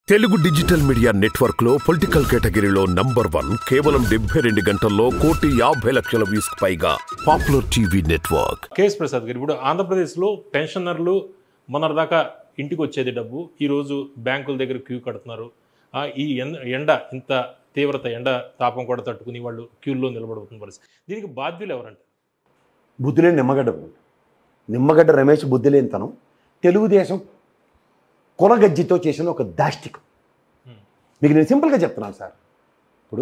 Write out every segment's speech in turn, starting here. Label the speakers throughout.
Speaker 1: Telugu digital media network లో political కేటగిరీలో #1 కేవలం 72 గంటల్లో 1,50,00,000 వ్యూస్ పైగా popular TV network.
Speaker 2: K S Prasad గారు, ఇప్పుడు ఆంధ్రప్రదేశ్లో పెన్షనర్లు మొన్నటిదాకా ఇంటికి వచ్చేది డబ్బు, ఈరోజు బ్యాంకుల దగ్గర క్యూ కడుతున్నారు. ఈ ఎండ ఇంత తీవ్రత, ఎండ తాపం కూడా తట్టుకుని వాళ్ళు క్యూల్లో నిలబడుతున్న పరిస్థితి. దీనికి బాధ్యులు ఎవరంటే
Speaker 3: బుద్ధిలేని నిమ్మగడ్డ రమేష్ బుద్ధిలేని తనం తెలుగుదేశం కొనగజ్జితో చేసిన ఒక దాష్టికం. మీకు నేను సింపుల్గా చెప్తున్నాను సార్. ఇప్పుడు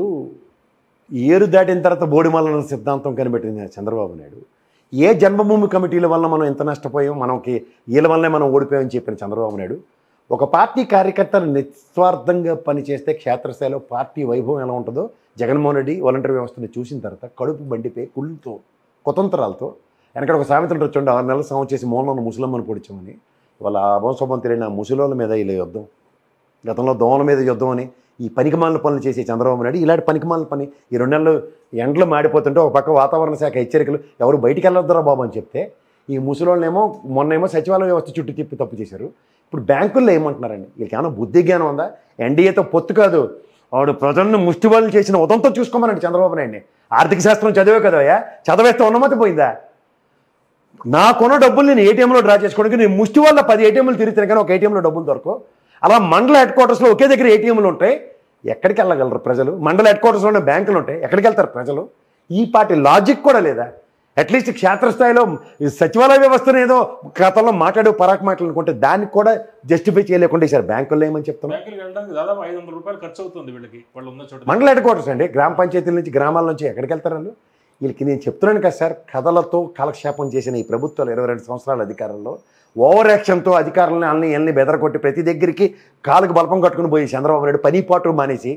Speaker 3: ఏరు దాటిన తర్వాత బోడిమల్లన సిద్ధాంతం కనిపెట్టింది చంద్రబాబు నాయుడు. ఏ జన్మభూమి కమిటీల వల్ల మనం ఎంత నష్టపోయాం, మనకి వీళ్ళ వల్లనే మనం ఓడిపోయామని చెప్పిన చంద్రబాబు నాయుడు ఒక పార్టీ కార్యకర్తలు నిస్వార్థంగా పనిచేస్తే క్షేత్రస్థాయిలో పార్టీ వైభవం ఎలా ఉంటుందో జగన్మోహన్ రెడ్డి వాలంటీర్ వ్యవస్థను చూసిన తర్వాత కడుపు బండిపోయి కుళ్ళుతో కుతంత్రాలతో వెనకడ ఒక సామెత చూడండి, 6 నెలల సంవత్సరం చేసి మూలన ముసలమ్మను పొడిచామని. వాళ్ళ అభంశోభం తెలియని ముసలోళ్ళ మీద ఇలా యుద్ధం, గతంలో దోమల మీద యుద్ధం అని ఈ పనికిమాలిన పనులు చేసే చంద్రబాబు నాయుడు ఇలాంటి పనికిమాలిన పని ఈ 2 నెలలు ఎండలు మాడిపోతుంటే ఒక పక్క వాతావరణ శాఖ హెచ్చరికలు ఎవరు బయటికి వెళ్ళొద్దురా బాబు అని చెప్తే ఈ ముసలోళ్ళనేమో మొన్నేమో సచివాలయ వ్యవస్థ చుట్టూ తిప్పి తప్పు చేశారు. ఇప్పుడు బ్యాంకుల్లో ఏమంటున్నారండి, వీళ్ళకి ఏమైనా బుద్ధి జ్ఞానం ఉందా? ఎన్డీఏతో పొత్తు కాదు, వాడు ప్రజలను ముష్టివాళ్ళు చేసిన ఉదంతో చూసుకోమనండి చంద్రబాబు నాయుడిని. ఆర్థిక శాస్త్రం చదివే కదయా, చదివేస్తే ఉన్నమతి పోయిందా? నాకున్న డబ్బులు నేను ఏటీఎంలో డ్రా చేసుకోవడానికి నేను ముష్టి వల్ల 10 ఏటీఎంలు తిరుగుతాను కానీ ఒక ఏటీఎంలో డబ్బులు దొరకవు. అలా మండల హెడ్ క్వార్టర్స్లో ఒకే దగ్గర ఏటీఎంలు ఉంటాయి, ఎక్కడికి వెళ్ళగలరు ప్రజలు? మండల హెడ్ క్వార్టర్స్లోనే బ్యాంకులు ఉంటాయి, ఎక్కడికి వెళ్తారు ప్రజలు? ఈ పార్టీ లాజిక్ కూడా లేదా? అట్లీస్ట్ క్షేత్రస్థాయిలో సచివాలయ వ్యవస్థను ఏదో గతంలో మాట్లాడే పరాకు మాటలు అనుకుంటే దానికి కూడా జస్టిఫై చేయలేకుండా సార్ బ్యాంకుల్లో ఏమని చెప్తున్నాం.
Speaker 2: దాదాపు 500 రూపాయలు ఖర్చు అవుతుంది వీళ్ళకి, వాళ్ళు ఉన్న చోట.
Speaker 3: మండల హెడ్ క్వార్టర్స్ అండి, గ్రామ పంచాయతీల నుంచి గ్రామాల నుంచి ఎక్కడికి వెళ్తారు వాళ్ళు? వీళ్ళకి నేను చెప్తున్నాను కదా సార్, కథలతో కాలక్షేపం చేసిన ఈ ప్రభుత్వాలు 22 సంవత్సరాల అధికారంలో ఓవర్ యాక్షన్తో అధికారులను అన్ని బెదరకొట్టి ప్రతి దగ్గరికి కాలుకు బలపం కట్టుకుని పోయి చంద్రబాబు నాయుడు పని పాటు మానేసి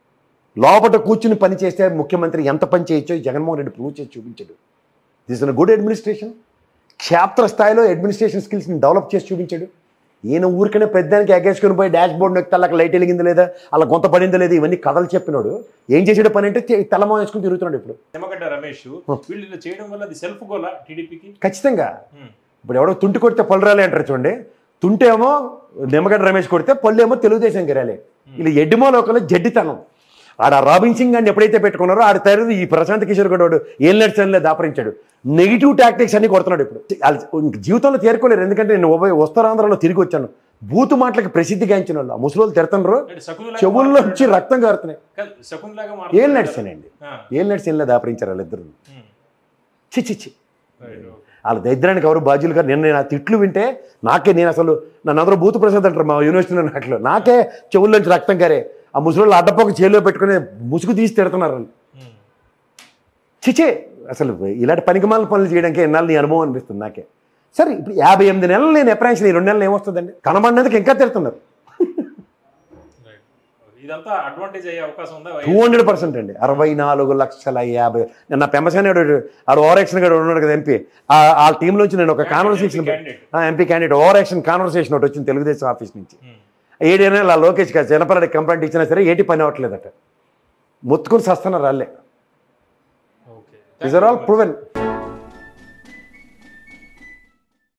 Speaker 3: లోపల కూర్చుని పని చేస్తే ముఖ్యమంత్రి ఎంత పని చేయొచ్చో జగన్మోహన్ రెడ్డి ప్రూవ్ చేసి చూపించాడు. This is good administration. క్షేత్ర స్థాయిలో అడ్మినిస్ట్రేషన్ స్కిల్స్ని డెవలప్ చేసి చూపించాడు. ఈయన ఊరికనే పెద్దానికి ఎగేసుకుని పోయి డాష్ బోర్డు నొక్కితే అలా లైట్ వెలిగింది లేదా, అలా గొంత పడింది లేదా, ఇవన్నీ కథలు చెప్పినాడు. ఏం చేసాడు పని అంటే తెల్లమో వేసుకుని తిరుగుతున్నాడు. ఇప్పుడు
Speaker 2: నిమ్మగడ్డ రమేష్ వీళ్ళు చేయడం వల్ల అది సెల్ఫ్ గోలా టీడీపీకి?
Speaker 3: ఖచ్చితంగా. ఇప్పుడు ఎవడో తుంటి కొడితే పళ్ళు రాలే అంటారు చూడండి, తుంటేమో నిమ్మగడ్డ రమేష్ కొడితే పళ్ళు ఏమో తెలుగుదేశం గిరాలి. వీళ్ళు ఎడ్డిమో లోకల్లో జడ్డితనం. ఆడ రాబిన్ సింగ్ అని ఎప్పుడైతే పెట్టుకున్నారో ఆడ తయారు ఈ ప్రశాంత్ కిషోర్ గౌడ్ ఏం నడిచలే దాపరించాడు. నెగిటివ్ టాక్టిక్స్ అన్ని కొడుతున్నాడు. ఇప్పుడు జీవితంలో తేరుకోలేరు, ఎందుకంటే నేను ఉత్తరాంధ్రలో తిరిగి వచ్చాను. బూతు మాటలకు ప్రసిద్ధిగాంచిన వాళ్ళు ఆ ముసలోళ్ళు తిడుతున్నారు, చెవుల్లో వచ్చి రక్తం కారుతున్నాయి. ఏం నడిచానండి, ఏం నడిచి దాపరించారు వాళ్ళిద్దరు. చిచ్చి వాళ్ళ దరిద్రానికి ఎవరు బాధ్యులు కాదు. నేను ఆ తిట్లు వింటే నేను అసలు నన్ను అందరూ బూతు ప్రసాద్ అంటారు మా యూనివర్సిటీలో నాట్లో. నాకే చెవుల్లోంచి రక్తం కారే. ఆ ముసలోళ్ళు అడ్డపోక చేతిలో పెట్టుకుని ముసుగు తీసి తిడుతున్నారు. చిచే అసలు ఇలాంటి పనికిమాలిన పనులు చేయడానికి ఎన్నాళ్ళు నీ అనుభవం అనిపిస్తుంది నాకే. సరే ఇప్పుడు 58 నెలలు నేను ఎప్రాయించిన ఈ 2 నెలలు ఏమొస్తుందండి? కనబడినందుకు ఇంకా తిడుతున్నారు. 200% అండి. 64,50,000. నిన్న పెంపసేనాడు ఆడు ఓవర్ యాక్షన్ గడు ఉన్నాడు కదా ఎంపీ, ఆ టీంలోంచి నేను ఒక conversation MP candidate over action conversation ఒకటి వచ్చింది తెలుగుదేశం ఆఫీస్ నుంచి. 7 నెలలు ఆ లోకేష్ గారు జనపరెడ్డి కంప్లైంట్ ఇచ్చినా సరే ఏటి పని అవ్వట్లేదట. మొత్తుకుని సస్తున్నారు వాళ్ళే. These are all proven.